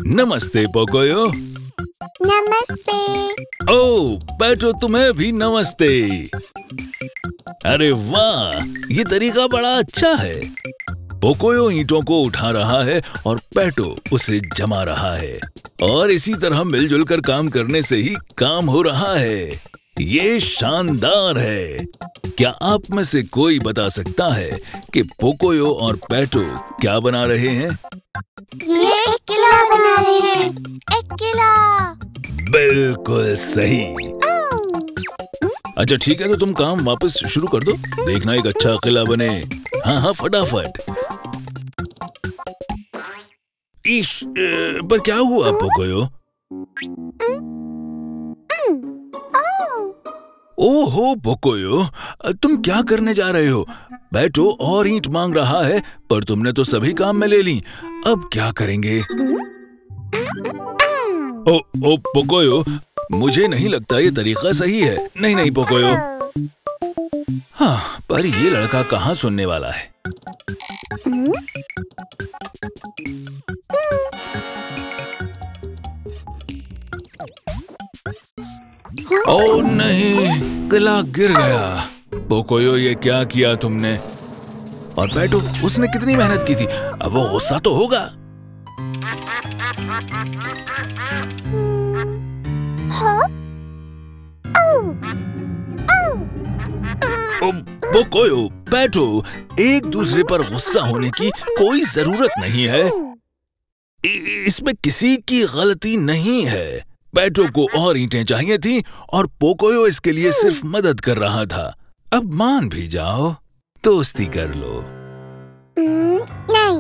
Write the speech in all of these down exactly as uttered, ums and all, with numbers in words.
नमस्ते पोकोयो। नमस्ते। ओह पेटो, तुम्हें भी नमस्ते। अरे वाह, ये तरीका बड़ा अच्छा है। पोकोयो ईंटों को उठा रहा है और पेटो उसे जमा रहा है, और इसी तरह मिलजुल कर काम करने से ही काम हो रहा है। ये शानदार है। क्या आप में से कोई बता सकता है कि पोकोयो और पेटो क्या बना रहे हैं? ये एक किला बना रहे हैं। एक किला। बिल्कुल सही। अच्छा ठीक है, तो तुम काम वापस शुरू कर दो। देखना एक अच्छा किला बने। हाँ हाँ, फटाफट। इश, पर क्या हुआ पोकोयो? ओहो पोकोयो, तुम क्या करने जा रहे हो? पेटो और ईंट मांग रहा है, पर तुमने तो सभी काम में ले ली। अब क्या करेंगे? ओ ओ पोकोयो, मुझे नहीं लगता ये तरीका सही है। नहीं नहीं पोकोयो। हाँ, पर ये लड़का कहाँ सुनने वाला है। ओ नहीं, किला गिर गया। पोकोयो, ये क्या किया तुमने? और पेटो, उसने कितनी मेहनत की थी, अब वो गुस्सा तो होगा। ओ, पोकोयो, पेटो, एक दूसरे पर गुस्सा होने की कोई जरूरत नहीं है। इसमें किसी की गलती नहीं है। पेटो को और ईंटें चाहिए थी और पोकोयो इसके लिए सिर्फ मदद कर रहा था। अब मान भी जाओ, दोस्ती कर लो। नहीं।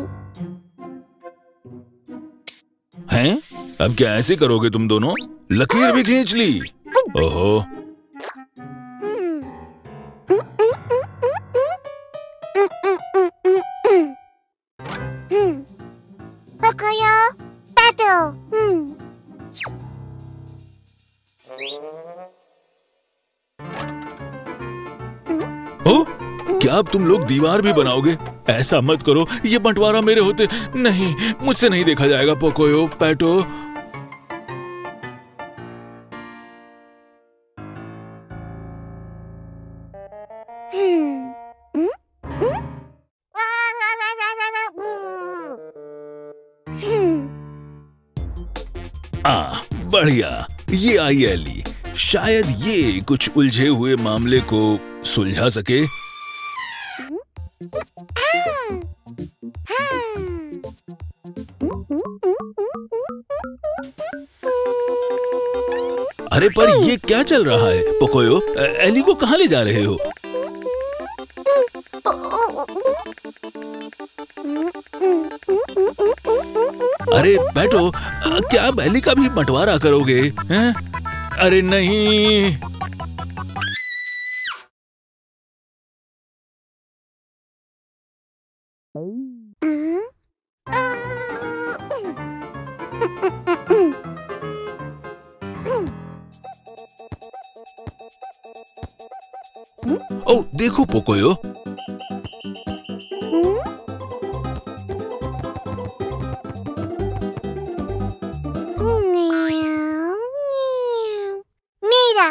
हैं? अब क्या ऐसे करोगे तुम दोनों? लकीर भी खींच ली। ओहो। पोकोयो, पेटो। ओ, क्या अब तुम लोग दीवार भी बनाओगे? ऐसा मत करो, ये बंटवारा मेरे होते नहीं, मुझसे नहीं देखा जाएगा पोकोयो, पेटो। आ, बढ़िया, ये आई एली। शायद ये कुछ उलझे हुए मामले को सुलझा सके। अरे पर ये क्या चल रहा है पोकोयो? एली को कहाँ ले जा रहे हो? अरे बैठो, क्या आप एली का भी बंटवारा करोगे? हैं? अरे नहीं। ओ देखो पोकोयो, मेरा।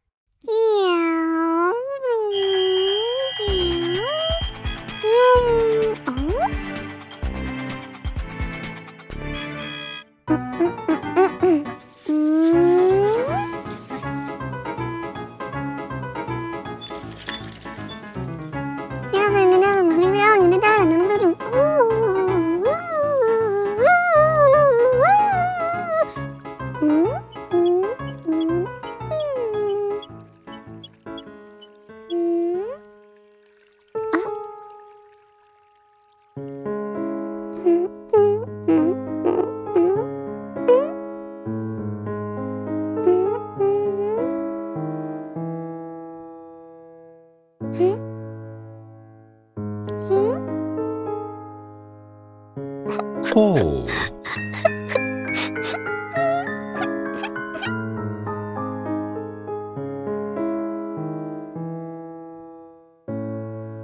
ओ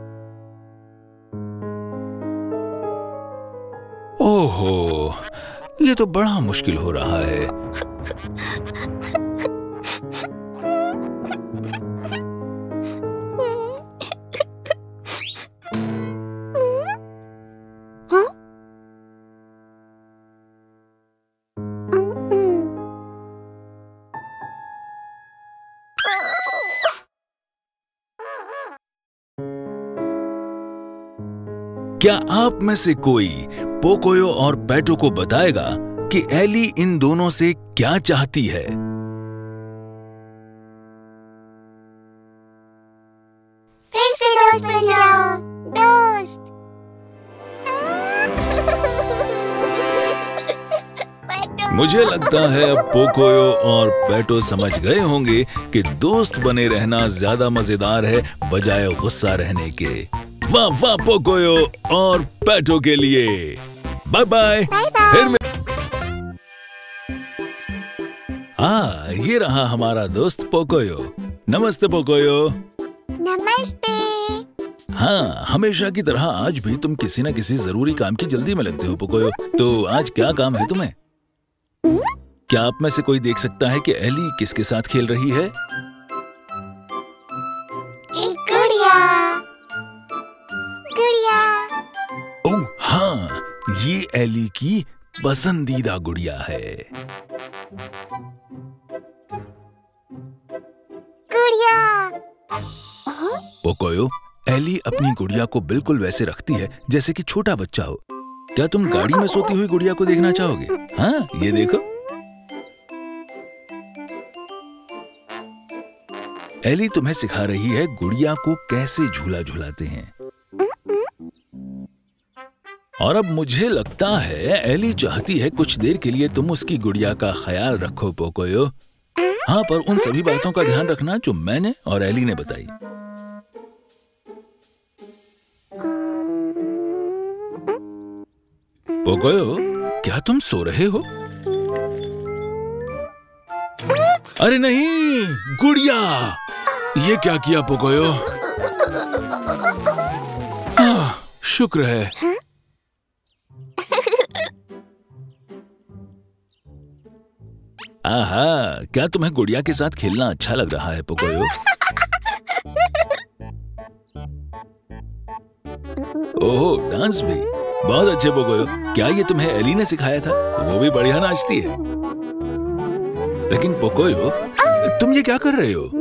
ओहो, ये तो बड़ा मुश्किल हो रहा है। क्या आप में से कोई पोकोयो और पेटो को बताएगा कि एली इन दोनों से क्या चाहती है? फिर से दोस्त बन जाओ, दोस्त। मुझे लगता है अब पोकोयो और पेटो समझ गए होंगे कि दोस्त बने रहना ज्यादा मजेदार है बजाय गुस्सा रहने के। वाह वाह पोकोयो और पेटो के लिए। Bye bye. फिर मैं आ, ये रहा हमारा दोस्त पोकोयो। नमस्ते पोकोयो। नमस्ते। हाँ, हमेशा की तरह आज भी तुम किसी न किसी जरूरी काम की जल्दी में लगते हो पोकोयो। तो आज क्या काम है तुम्हें? क्या आप में से कोई देख सकता है कि एली किसके साथ खेल रही है? एक गुड़िया। गुड़िया। ओह हाँ, ये एली की पसंदीदा गुड़िया है। गुड़िया। पोकोयो, एली अपनी गुड़िया को बिल्कुल वैसे रखती है जैसे कि छोटा बच्चा हो। क्या तुम गाड़ी में सोती हुई गुड़िया को देखना चाहोगे? हाँ, ये देखो। एली तुम्हें सिखा रही है गुड़िया को कैसे झूला झुलाते हैं। और अब मुझे लगता है एली चाहती है कुछ देर के लिए तुम उसकी गुड़िया का ख्याल रखो पोकोयो। हाँ, पर उन सभी बातों का ध्यान रखना जो मैंने और एली ने बताई। पोकोयो, क्या तुम सो रहे हो? अरे नहीं, गुड़िया! ये क्या किया पोकोयो? हाँ, शुक्र है। आहा, क्या तुम्हें गुड़िया के साथ खेलना अच्छा लग रहा है पोकोयो? ओह, डांस भी बहुत अच्छे पोकोयो। क्या ये तुम्हें एली ने सिखाया था? वो भी बढ़िया नाचती है। लेकिन पोकोयो, तुम ये क्या कर रहे हो?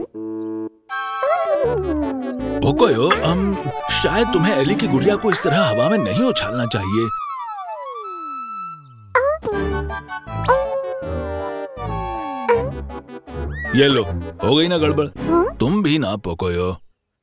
पोकोयो, हम शायद तुम्हें एली की गुड़िया को इस तरह हवा में नहीं उछालना चाहिए। ये लो, हो गई ना गड़बड़। तुम भी ना पोकोयो।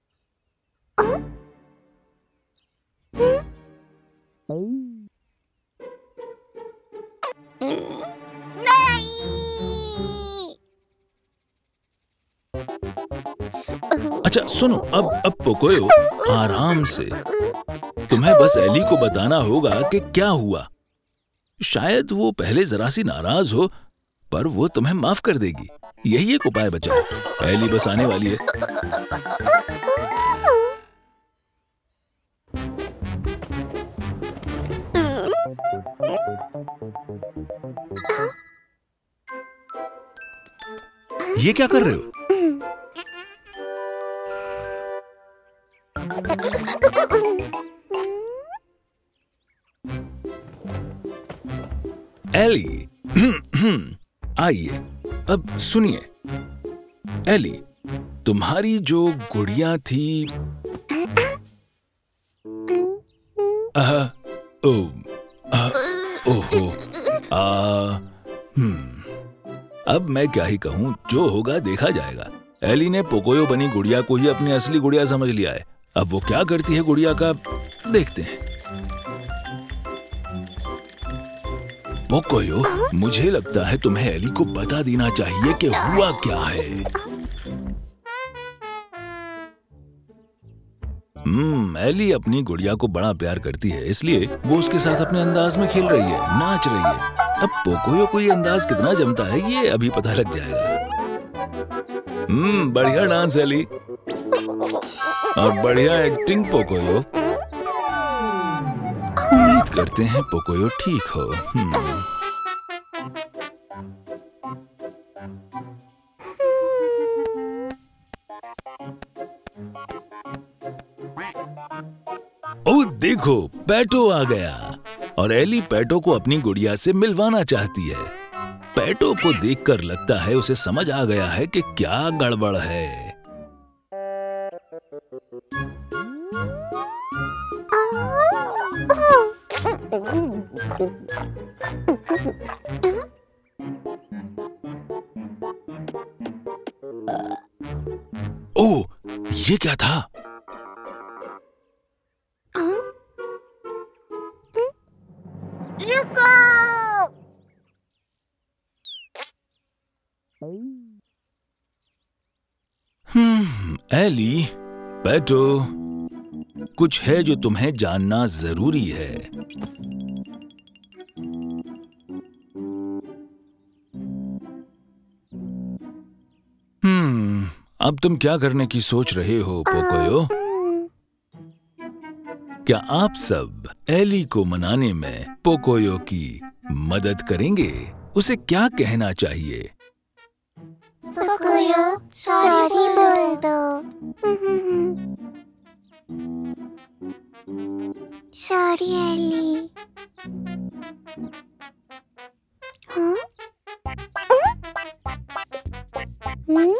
अच्छा सुनो, अब अब पोकोयो आराम से। तुम्हें बस एली को बताना होगा कि क्या हुआ। शायद वो पहले जरा सी नाराज हो, पर वो तुम्हें माफ कर देगी। यही एक उपाय बचा है। एली बस आने वाली है। ये क्या कर रहे हो? एली, आइए, अब सुनिए। एली, तुम्हारी जो गुड़िया थी, आह, ओ, आह, ओहो, आ, हम्म, अब मैं क्या ही कहूं, जो होगा देखा जाएगा। एली ने पोकोयो बनी गुड़िया को ही अपनी असली गुड़िया समझ लिया है। अब वो क्या करती है गुड़िया का, देखते हैं। पोकोयो, मुझे लगता है तुम्हें एली को बता देना चाहिए कि हुआ क्या है। हम्म, एली अपनी गुड़िया को बड़ा प्यार करती है, इसलिए वो उसके साथ अपने अंदाज में खेल रही है, नाच रही है। अब पोकोयो को ये अंदाज कितना जमता है, ये अभी पता लग जाएगा। हम्म, बढ़िया डांस एली और बढ़िया एक्टिंग पोकोयो। उम्मीद करते हैं पोकोयो ठीक हो। हम्म। देखो, पेटो आ गया और एली पेटो को अपनी गुड़िया से मिलवाना चाहती है। पेटो को देखकर लगता है उसे समझ आ गया है कि क्या गड़बड़ है। ओह, ये क्या था? रुको! हम्म, एली, पेटो, कुछ है जो तुम्हें जानना जरूरी है। हम्म, अब तुम क्या करने की सोच रहे हो, पोकोयो? क्या आप सब एली को मनाने में पोकोयो की मदद करेंगे? उसे क्या कहना चाहिए? पोकोयो, सॉरी बोल दो। Sorry Elly. हाँ? हम्म?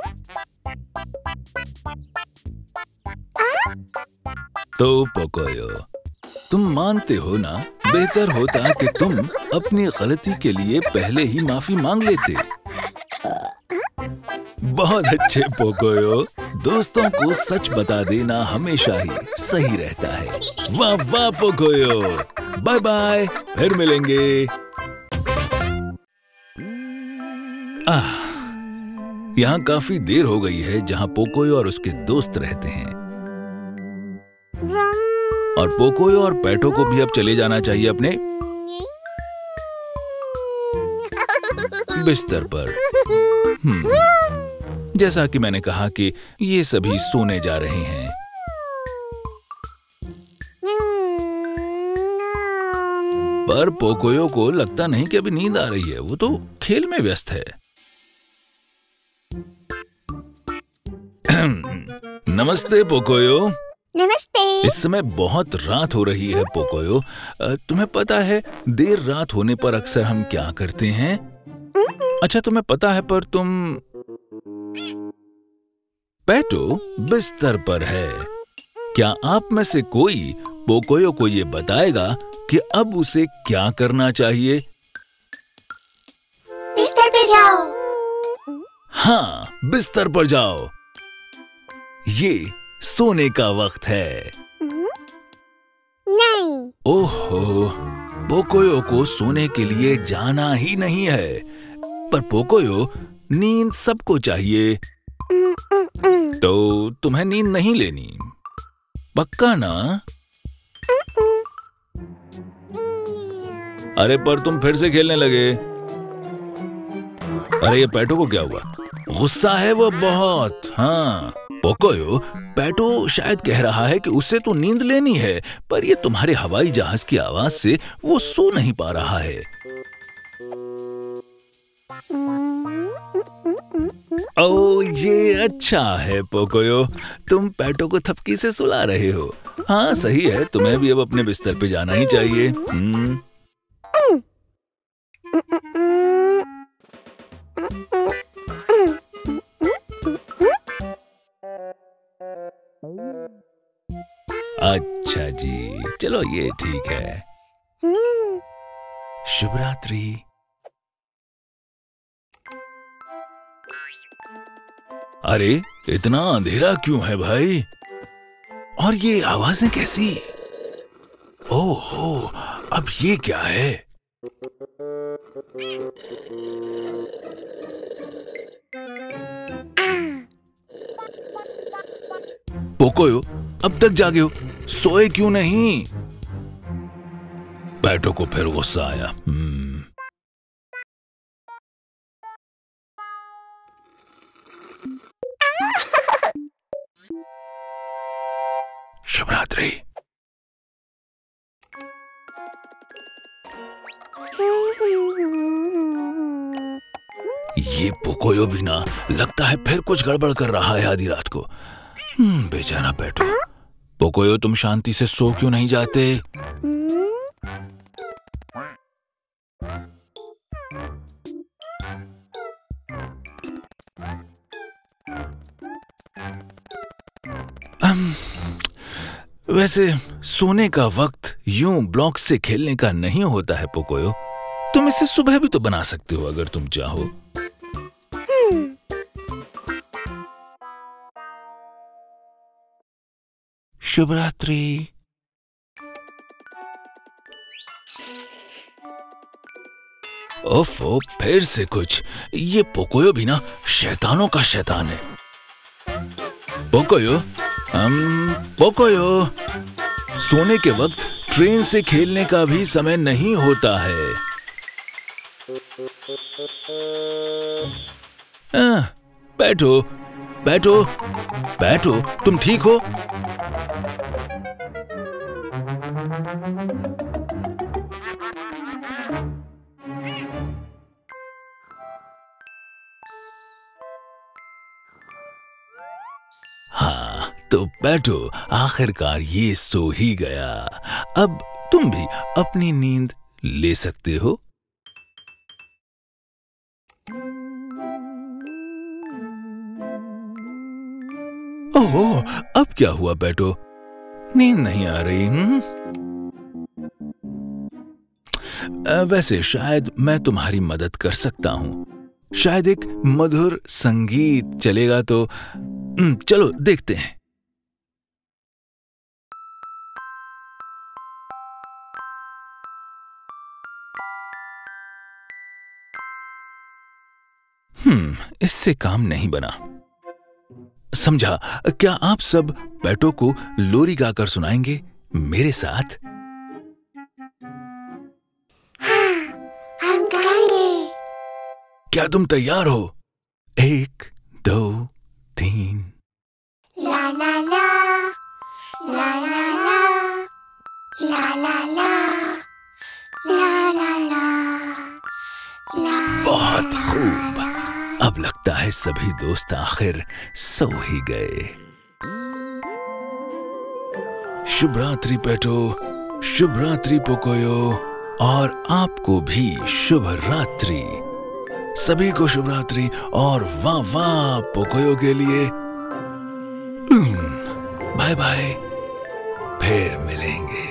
तो पोकोयो, तुम मानते हो ना, बेहतर होता कि तुम अपनी गलती के लिए पहले ही माफी मांग लेते। बहुत अच्छे पोकोयो, दोस्तों को सच बता देना हमेशा ही सही रहता है। वाह वाह पोकोयो, बाय बाय, फिर मिलेंगे। आह, यहाँ काफी देर हो गई है जहाँ पोकोयो और उसके दोस्त रहते हैं, और पोकोयो और पेटो को भी अब चले जाना चाहिए अपने बिस्तर पर। हम्म, जैसा कि मैंने कहा कि ये सभी सोने जा रहे हैं। पर पोकोयो को लगता नहीं कि अभी नींद आ रही है, वो तो खेल में व्यस्त है। नमस्ते पोकोयो। नमस्ते। इस समय बहुत रात हो रही है पोकोयो। तुम्हें पता है देर रात होने पर अक्सर हम क्या करते हैं? अच्छा तुम्हें पता है, पर तुम पेटो बिस्तर पर है। क्या आप में से कोई पोकोयो को ये बताएगा कि अब उसे क्या करना चाहिए? बिस्तर पे जाओ। हाँ, बिस्तर पर जाओ। ये सोने का वक्त है। नहीं। ओहो, पोकोयो को सोने के लिए जाना ही नहीं है। पर पोकोयो, नींद सबको चाहिए, तो तुम्हें नींद नहीं लेनी, पक्का ना? अरे पर तुम फिर से खेलने लगे। अरे ये पेटो को क्या हुआ? गुस्सा है वो बहुत। हाँ पोकोयो, पेटो शायद कह रहा है कि उसे तो नींद लेनी है, पर ये तुम्हारे हवाई जहाज की आवाज से वो सो नहीं पा रहा है। ओ ये अच्छा है पोकोयो, तुम पेटो को थपकी से सुला रहे हो। हाँ सही है, तुम्हें भी अब अपने बिस्तर पे जाना ही चाहिए। हम्म। अच्छा जी, चलो ये ठीक है। शुभ रात्रि। अरे इतना अंधेरा क्यों है भाई? और ये आवाजें कैसी? ओहो, अब ये क्या है? पोकोयो, अब तक जागे हो, सोए क्यों नहीं? पेटो को फिर गुस्सा आया। हम्म। शुभ रात्रि। ये पोकोयो भी ना, लगता है फिर कुछ गड़बड़ कर रहा है आधी रात को। बेचारा पेटो। पोकोयो, तुम शांति से सो क्यों नहीं जाते? वैसे सोने का वक्त यूं ब्लॉक से खेलने का नहीं होता है पोकोयो। तुम इसे सुबह भी तो बना सकते हो अगर तुम चाहो। शुभ रात्रि। ओफो, फिर से कुछ। ये पोकोयो भी ना शैतानों का शैतान है। पोकोयो, हम पोकोयो, सोने के वक्त ट्रेन से खेलने का भी समय नहीं होता है। आ, बैठो बैठो बैठो, तुम ठीक हो? हाँ तो बैठो, आखिरकार ये सो ही गया। अब तुम भी अपनी नींद ले सकते हो। ओह, अब क्या हुआ बैठो? नींद नहीं आ रही? हम्म? वैसे शायद मैं तुम्हारी मदद कर सकता हूं। शायद एक मधुर संगीत चलेगा तो चलो देखते हैं। हम्म इससे काम नहीं बना। समझा। क्या आप सब पेटो को लोरी गाकर सुनाएंगे मेरे साथ? हाँ, हम गाएंगे। क्या तुम तैयार हो? एक, दो, तीन। ला ला ला ला ला ला ला ला ला ला ला ला ला। बहुत खूब। अब लगता है सभी दोस्त आखिर सो ही गए। शुभ रात्रि पेटो, शुभ रात्रि पोकोयो, और आपको भी शुभ रात्रि। सभी को शुभ रात्रि और वाह वाह पोकोयो के लिए। बाय बाय, फिर मिलेंगे।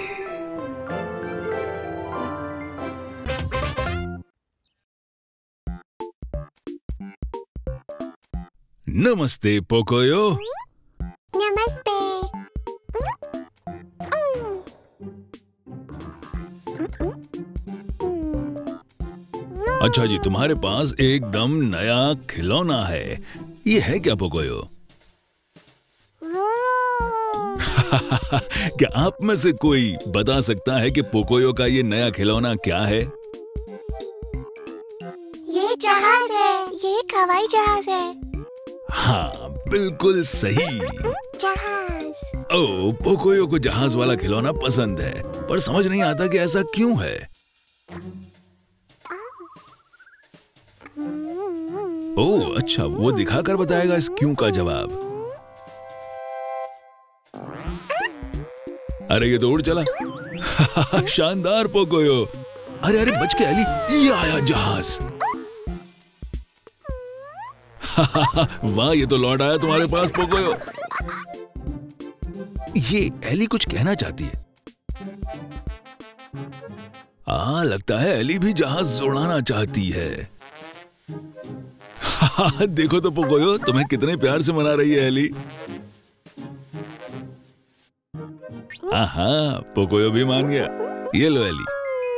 नमस्ते पोकोयो। नमस्ते। अच्छा जी, तुम्हारे पास एकदम नया खिलौना है। ये है क्या पोकोयो? क्या आप में से कोई बता सकता है कि पोकोयो का ये नया खिलौना क्या है? ये जहाज है। ये एक हवाई जहाज है। हाँ, बिल्कुल सही। जहाज। ओह, पोकोयो को जहाज वाला खिलौना पसंद है, पर समझ नहीं आता कि ऐसा क्यों है। ओह अच्छा, वो दिखाकर बताएगा इस क्यों का जवाब। अरे ये तो उड़ चला। शानदार पोकोयो। अरे अरे बच के एली, ये आया जहाज। वाह, ये तो लौट आया तुम्हारे पास पोकोयो। ये एली कुछ कहना चाहती है। हाँ, लगता है एली भी जहाज उड़ाना चाहती है। देखो तो पोकोयो, तुम्हें कितने प्यार से मना रही है एली। हाँ, पोकोयो भी मान गया। ये लो एली।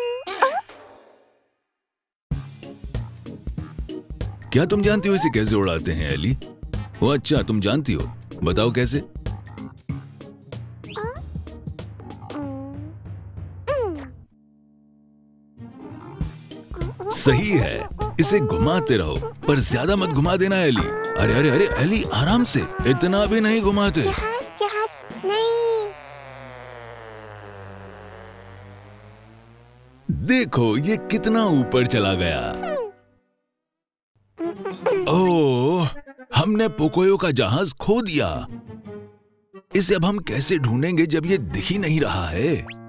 क्या तुम जानती हो इसे कैसे उड़ाते हैं एली? ओ अच्छा, तुम जानती हो, बताओ कैसे? सही है, इसे घुमाते रहो, पर ज्यादा मत घुमा देना एली। अरे अरे अरे एली, आराम से, इतना भी नहीं घुमाते। जहाज जहाज नहीं। देखो ये कितना ऊपर चला गया। ओह, हमने पोकोयो का जहाज खो दिया। इसे अब हम कैसे ढूंढेंगे जब ये दिख ही नहीं रहा है?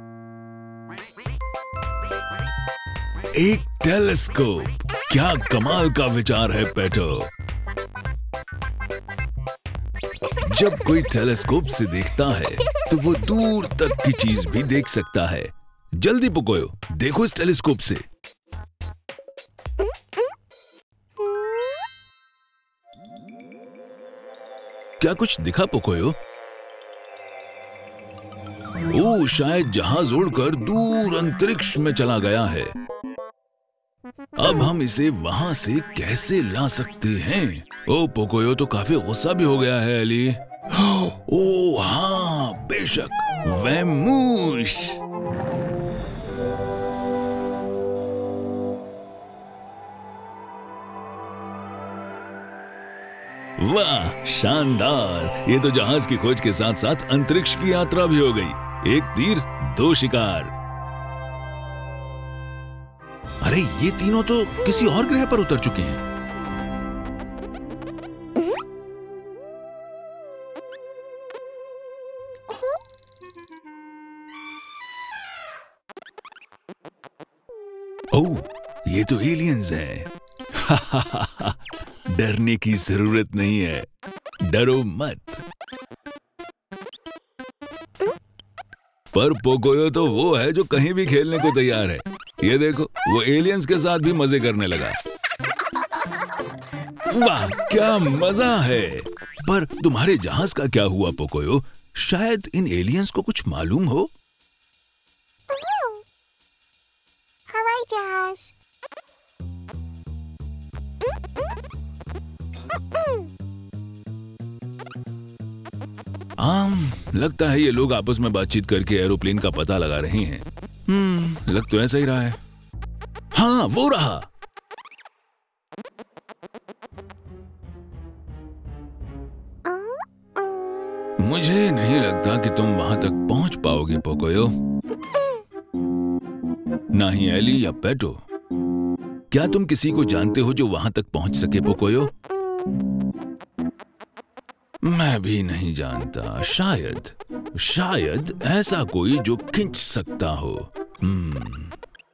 एक टेलीस्कोप। क्या कमाल का विचार है पेटो। जब कोई टेलीस्कोप से देखता है तो वो दूर तक की चीज भी देख सकता है। जल्दी पोकोयो, देखो इस टेलीस्कोप से। क्या कुछ दिखा पोकोयो? ओ, शायद जहाज उड़कर दूर अंतरिक्ष में चला गया है। अब हम इसे वहां से कैसे ला सकते हैं? ओ, पोकोयो तो काफी गुस्सा भी हो गया है एली। ओ हाँ, बेशक, वैमूश। वाह, शानदार। ये तो जहाज की खोज के साथ साथ अंतरिक्ष की यात्रा भी हो गई। एक तीर दो शिकार। अरे ये तीनों तो किसी और ग्रह पर उतर चुके हैं। ओह, ये तो एलियंस हैं। डरने की जरूरत नहीं है, डरो मत। पर पोकोयो तो वो है जो कहीं भी खेलने को तैयार है। ये देखो, वो एलियंस के साथ भी मजे करने लगा। वाह, क्या मजा है। पर तुम्हारे जहाज का क्या हुआ पोकोयो? शायद इन एलियंस को कुछ मालूम हो। हवाई जहाज। आम, लगता है ये लोग आपस में बातचीत करके एरोप्लेन का पता लगा रहे हैं। हम्म, लग तो ऐसा ही रहा है। हाँ, वो रहा। मुझे नहीं लगता कि तुम वहां तक पहुंच पाओगे पोकोयो। ना ही एली या पेटो। क्या तुम किसी को जानते हो जो वहां तक पहुंच सके पोकोयो? मैं भी नहीं जानता। शायद शायद ऐसा कोई जो खींच सकता हो। हम्म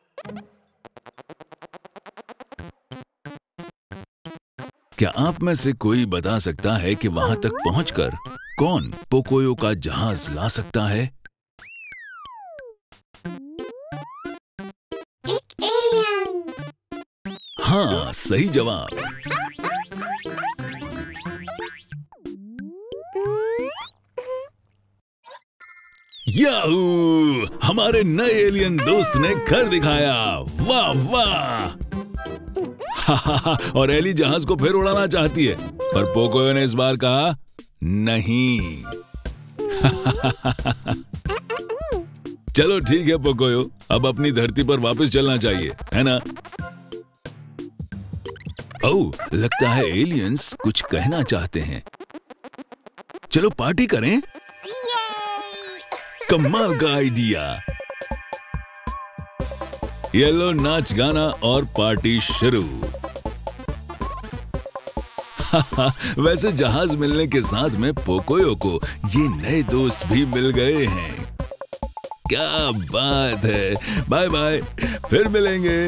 क्या आप में से कोई बता सकता है कि वहां तक पहुंचकर कौन पोकोयो का जहाज ला सकता है? एक एलियन। हाँ, सही जवाब। याहू! हमारे नए एलियन दोस्त ने कर दिखाया। वाह वाह। और एली जहाज को फिर उड़ाना चाहती है, पर पोकोयो ने इस बार कहा नहीं। चलो ठीक है पोकोयो, अब अपनी धरती पर वापस चलना चाहिए, है ना? ओह, लगता है एलियंस कुछ कहना चाहते हैं। चलो पार्टी करें। कमाल का आइडिया। ये लो, नाच गाना और पार्टी शुरू। वैसे जहाज मिलने के साथ में पोकोयो को ये नए दोस्त भी मिल गए हैं। क्या बात है। बाय बाय, फिर मिलेंगे।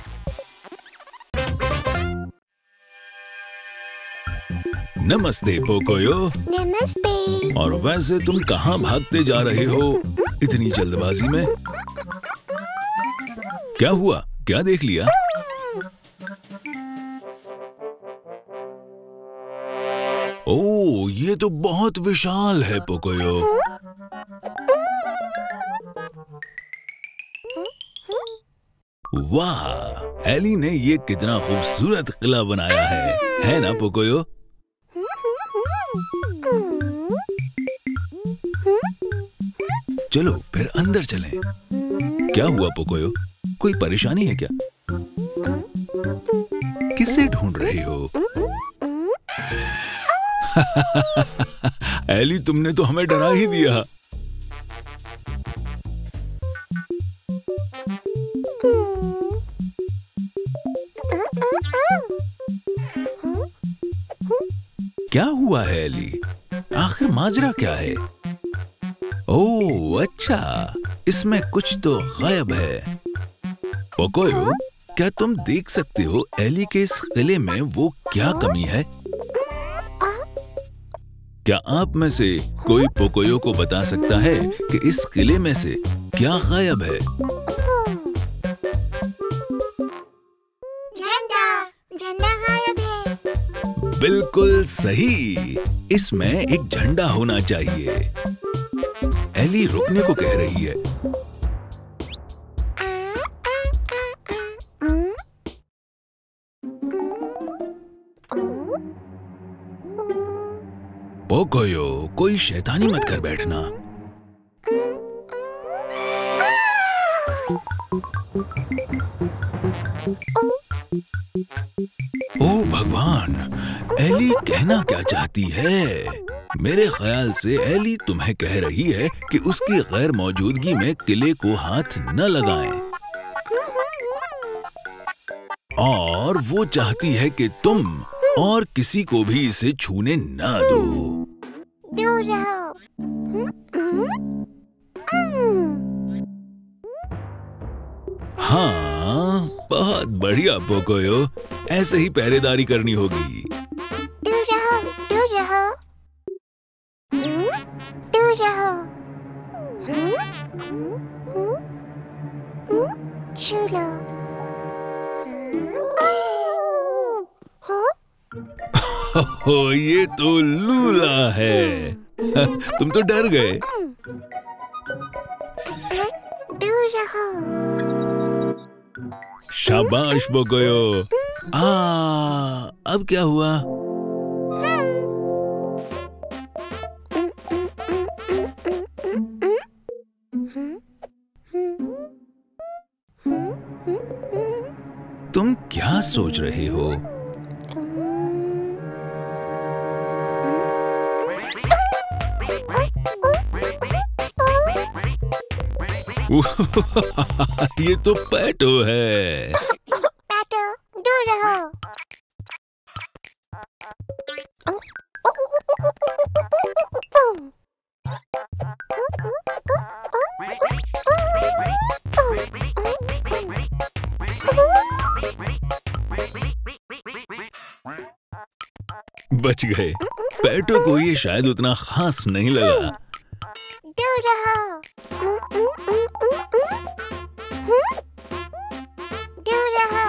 नमस्ते पोकोयो। नमस्ते। और वैसे तुम कहाँ भागते जा रहे हो इतनी जल्दबाजी में? क्या हुआ? क्या देख लिया? ओह, ये तो बहुत विशाल है पोकोयो। वाह, एली ने ये कितना खूबसूरत किला बनाया है, है ना पोकोयो? चलो फिर अंदर चलें। क्या हुआ पोकोयो? कोई परेशानी है क्या? किसे ढूंढ रहे हो? एली, तुमने तो हमें डरा ही दिया। क्या हुआ है एली? आखिर माजरा क्या है? ओह अच्छा, इसमें कुछ तो गायब है। पोकोयो, क्या तुम देख सकते हो एली के इस किले में वो क्या कमी है? क्या आप में से कोई पोकोयो को बता सकता है कि इस किले में से क्या गायब है? झंडा, झंडा गायब है। बिल्कुल सही, इसमें एक झंडा होना चाहिए। एली रुकने को कह रही है। पोकोयो, कोई शैतानी मत कर बैठना। ओह भगवान, एली कहना क्या चाहती है? मेरे ख्याल से एली तुम्हें कह रही है कि उसकी गैर मौजूदगी में किले को हाथ न लगाएं। और वो चाहती है कि तुम और किसी को भी इसे छूने ना दो। दूर रहो। हाँ, बहुत बढ़िया पोकोयो, ऐसे ही पहरेदारी करनी होगी। दूर रहो, दूर रहो, दूर रहो। छू लो। हो, ये तो लूला है। तुम तो डर गए। दूर रहो। शाबाश पोकोयो। आ, अब क्या हुआ? तुम क्या सोच रहे हो? ये तो पैटो है। पैटो, दूर रहो। बच गए। पैटो को ये शायद उतना खास नहीं लगा। दूर रहो। दूर रहो।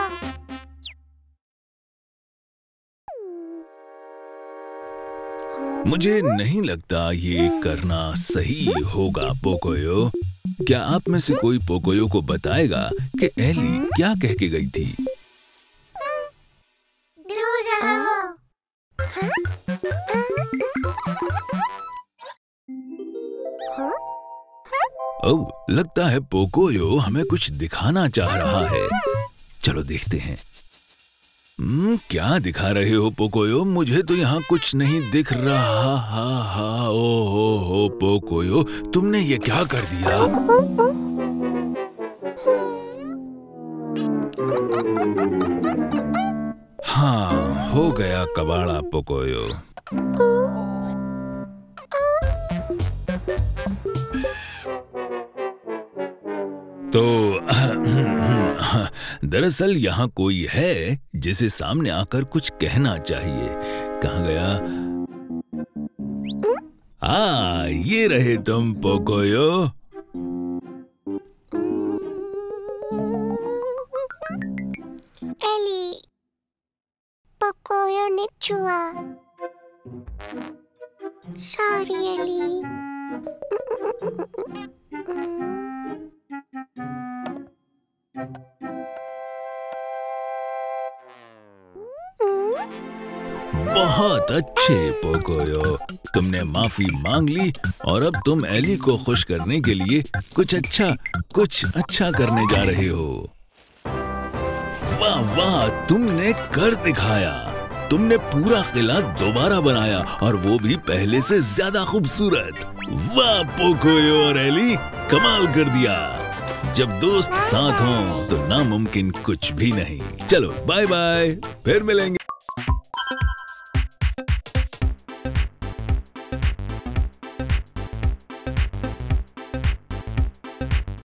मुझे नहीं लगता ये करना सही होगा पोकोयो। क्या आप में से कोई पोकोयो को बताएगा कि एली क्या कह के गई थी? दूर रहो। ओह, लगता है पोकोयो हमें कुछ दिखाना चाह रहा है। चलो देखते हैं। हम्म, क्या दिखा रहे हो पोकोयो? मुझे तो यहाँ कुछ नहीं दिख रहा। हा हा ओ हो हो पोकोयो, तुमने ये क्या कर दिया? हाँ, हो गया कबाड़ा पोकोयो। तो दरअसल यहाँ कोई है जिसे सामने आकर कुछ कहना चाहिए। कहाँ गया? आ, ये रहे तुम पोकोयो। एली, पोकोयो ने छुआ। Sorry Elly. बहुत अच्छे पोकोयो, तुमने माफी मांग ली और अब तुम एली को खुश करने के लिए कुछ अच्छा कुछ अच्छा करने जा रहे हो। वाह वाह, तुमने कर दिखाया। तुमने पूरा किला दोबारा बनाया और वो भी पहले से ज्यादा खूबसूरत। वाह पोकोयो और एली, कमाल कर दिया। जब दोस्त साथ हों तो नामुमकिन कुछ भी नहीं। चलो बाय बाय, फिर मिलेंगे।